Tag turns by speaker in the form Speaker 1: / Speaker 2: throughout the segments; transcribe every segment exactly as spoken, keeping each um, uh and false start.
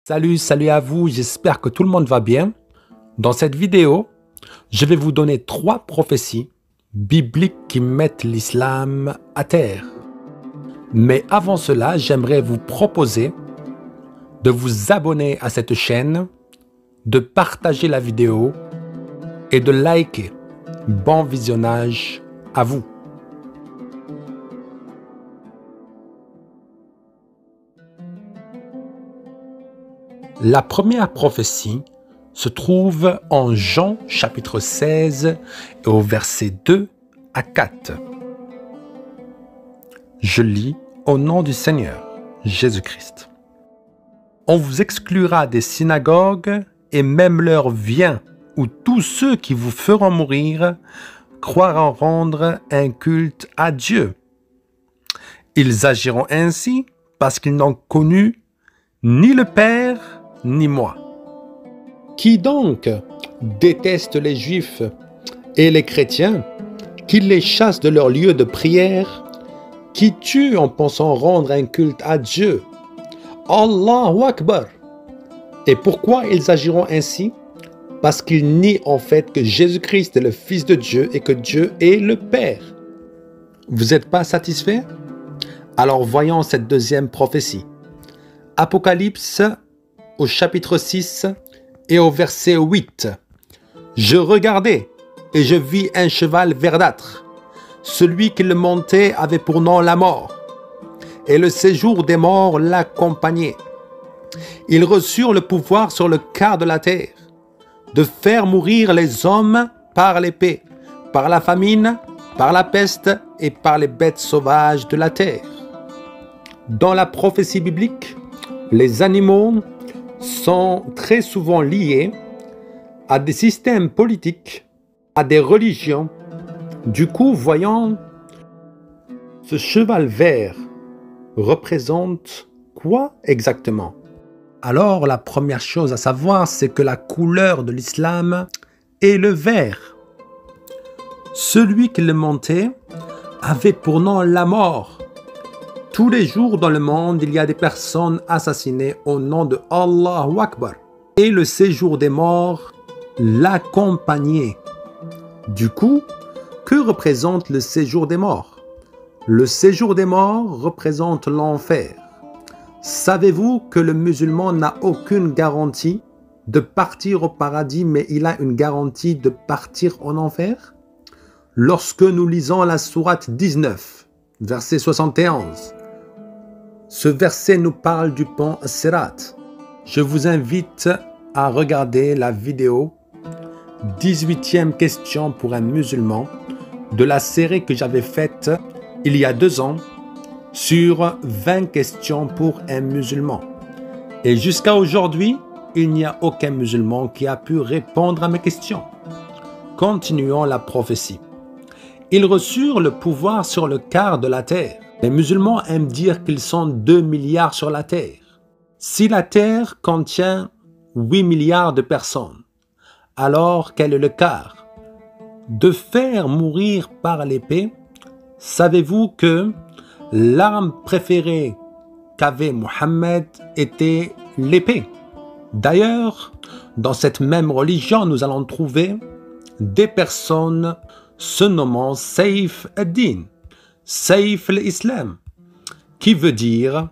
Speaker 1: Salut, salut à vous, j'espère que tout le monde va bien. Dans cette vidéo, je vais vous donner trois prophéties bibliques qui mettent l'islam à terre. Mais avant cela, j'aimerais vous proposer de vous abonner à cette chaîne, de partager la vidéo et de liker. Bon visionnage à vous. La première prophétie se trouve en Jean chapitre seize et au verset deux à quatre. Je lis au nom du Seigneur Jésus-Christ. On vous exclura des synagogues et même l'heure vient où tous ceux qui vous feront mourir croiront rendre un culte à Dieu. Ils agiront ainsi parce qu'ils n'ont connu ni le Père ni moi. Qui donc déteste les Juifs et les chrétiens, qui les chasse de leur lieu de prière, qui tue en pensant rendre un culte à Dieu. Allahu Akbar. Et pourquoi ils agiront ainsi? Parce qu'ils nient en fait que Jésus-Christ est le Fils de Dieu et que Dieu est le Père. Vous n'êtes pas satisfait? Alors voyons cette deuxième prophétie. Apocalypse au chapitre six et au verset huit. Je regardai et je vis un cheval verdâtre. Celui qui le montait avait pour nom la mort, et le séjour des morts l'accompagnait. Ils reçurent le pouvoir sur le quart de la terre, de faire mourir les hommes par l'épée, par la famine, par la peste et par les bêtes sauvages de la terre. Dans la prophétie biblique, les animaux sont très souvent liés à des systèmes politiques, à des religions. Du coup, voyons, ce cheval vert représente quoi exactement? Alors, la première chose à savoir, c'est que la couleur de l'islam est le vert. Celui qui le montait avait pour nom la mort. Tous les jours dans le monde, il y a des personnes assassinées au nom de Allahu Akbar. Et le séjour des morts l'accompagnait. Du coup, que représente le séjour des morts? Le séjour des morts représente l'enfer. Savez-vous que le musulman n'a aucune garantie de partir au paradis, mais il a une garantie de partir en enfer? Lorsque nous lisons la sourate dix-neuf, verset soixante et onze, ce verset nous parle du pont Sirat. Je vous invite à regarder la vidéo dix-huitième question pour un musulman de la série que j'avais faite il y a deux ans sur vingt questions pour un musulman. Et jusqu'à aujourd'hui, il n'y a aucun musulman qui a pu répondre à mes questions. Continuons la prophétie. Ils reçurent le pouvoir sur le quart de la terre. Les musulmans aiment dire qu'ils sont deux milliards sur la terre. Si la terre contient huit milliards de personnes, alors quel est le quart? De faire mourir par l'épée, savez-vous que l'arme préférée qu'avait Mohammed était l'épée? D'ailleurs, dans cette même religion, nous allons trouver des personnes se nommant Saif ad-Din, Saif l'Islam, qui veut dire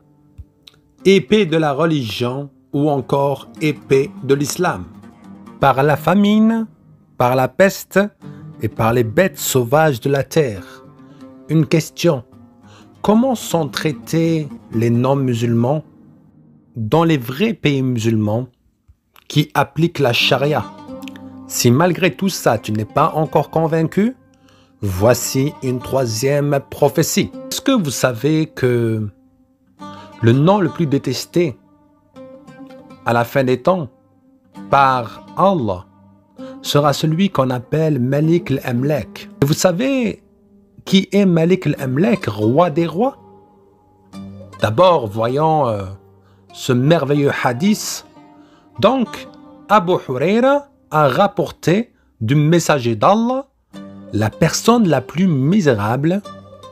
Speaker 1: épée de la religion ou encore épée de l'islam. Par la famine, par la peste et par les bêtes sauvages de la terre. Une question, comment sont traités les non-musulmans dans les vrais pays musulmans qui appliquent la charia? Si malgré tout ça, tu n'es pas encore convaincu, voici une troisième prophétie. Est-ce que vous savez que le nom le plus détesté à la fin des temps par Allah sera celui qu'on appelle Malik al-Amlak? Vous savez qui est Malik al-Amlak, roi des rois? D'abord, voyons euh, ce merveilleux hadith. Donc, Abu Huraira a rapporté du messager d'Allah, la personne la plus misérable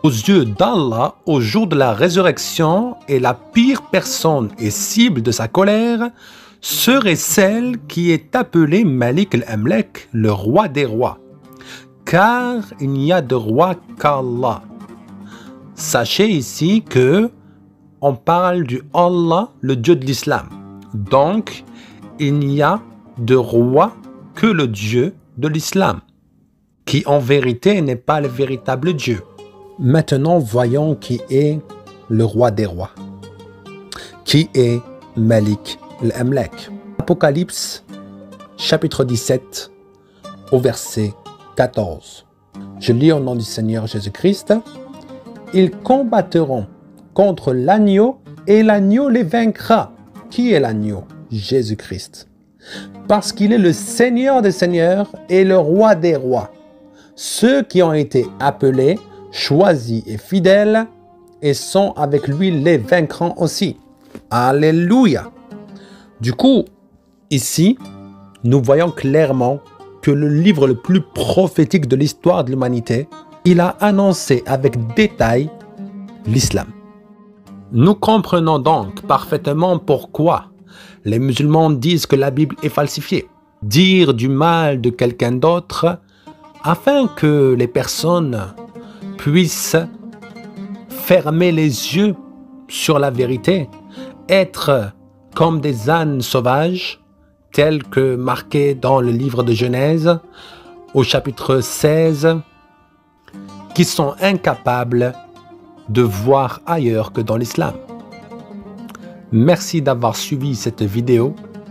Speaker 1: aux yeux d'Allah au jour de la résurrection et la pire personne et cible de sa colère serait celle qui est appelée Malik al-Amlek, le roi des rois. Car il n'y a de roi qu'Allah. Sachez ici que on parle du Allah, le Dieu de l'islam. Donc, il n'y a de roi que le Dieu de l'islam, qui en vérité n'est pas le véritable Dieu. Maintenant, voyons qui est le roi des rois. Qui est Malik al-Amlek? Apocalypse, chapitre dix-sept, au verset quatorze. Je lis au nom du Seigneur Jésus-Christ. Ils combattront contre l'agneau et l'agneau les vaincra. Qui est l'agneau? Jésus-Christ. Parce qu'il est le Seigneur des seigneurs et le roi des rois. Ceux qui ont été appelés, choisis et fidèles et sont avec lui les vaincront aussi. Alléluia. Du coup, ici, nous voyons clairement que le livre le plus prophétique de l'histoire de l'humanité, il a annoncé avec détail l'islam. Nous comprenons donc parfaitement pourquoi les musulmans disent que la Bible est falsifiée. Dire du mal de quelqu'un d'autre afin que les personnes puissent fermer les yeux sur la vérité, être comme des ânes sauvages, tels que marqués dans le livre de Genèse, au chapitre seize, qui sont incapables de voir ailleurs que dans l'islam. Merci d'avoir suivi cette vidéo.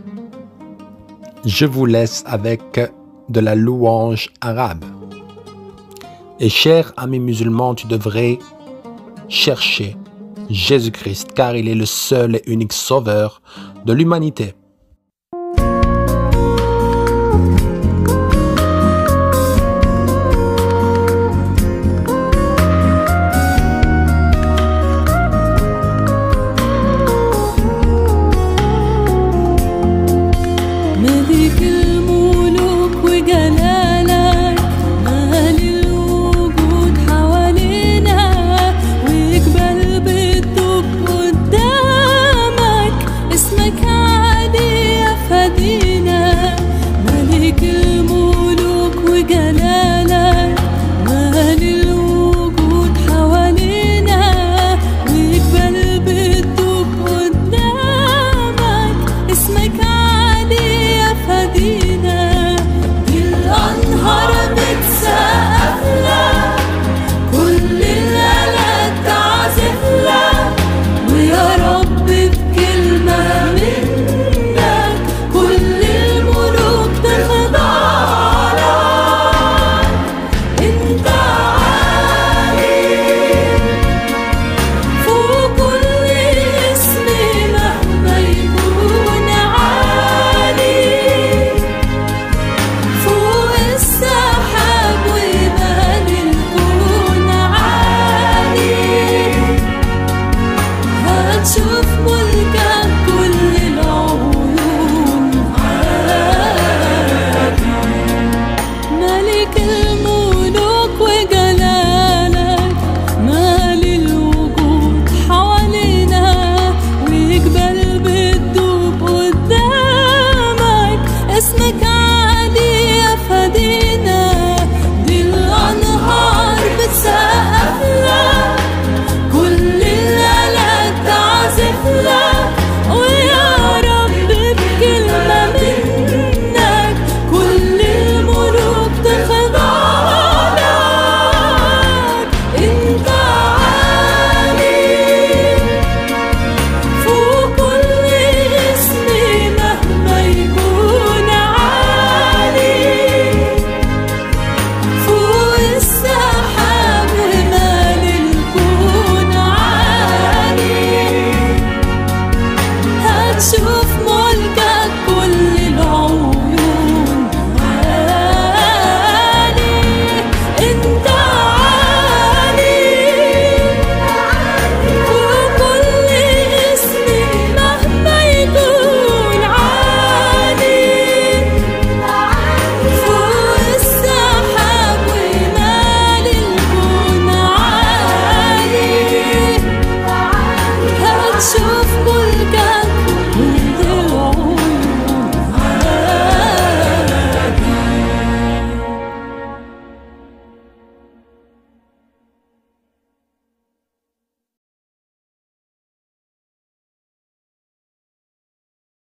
Speaker 1: Je vous laisse avec de la louange arabe. Et chers amis musulmans, tu devrais chercher Jésus-Christ, car il est le seul et unique sauveur de l'humanité.